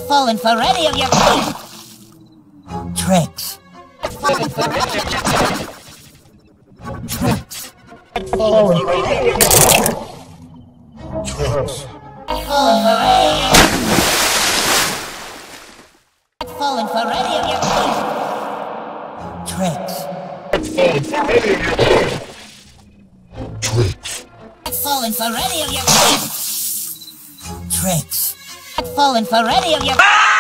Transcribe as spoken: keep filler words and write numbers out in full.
Falling for any of your tricks. Falling for any of your tricks. Falling for any of your tricks. Falling for any of your Falling for any of your tricks. Falling for any of your tricks. Falling for any of your tricks. Falling for any of your